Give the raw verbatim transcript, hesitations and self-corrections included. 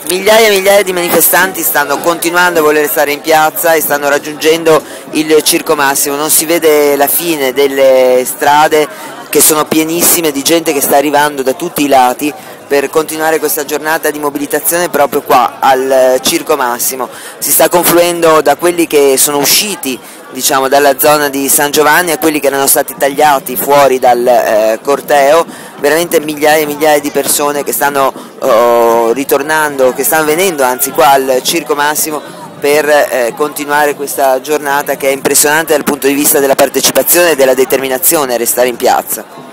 Migliaia e migliaia di manifestanti stanno continuando a voler stare in piazza e stanno raggiungendo il Circo Massimo, non si vede la fine delle strade che sono pienissime di gente che sta arrivando da tutti i lati per continuare questa giornata di mobilitazione proprio qua al Circo Massimo. Si sta confluendo da quelli che sono usciti, diciamo, dalla zona di San Giovanni a quelli che erano stati tagliati fuori dal eh, corteo, veramente migliaia e migliaia di persone che stanno oh, ritornando, che stanno venendo anzi qua al Circo Massimo per eh, continuare questa giornata che è impressionante dal punto di vista della partecipazione e della determinazione a restare in piazza.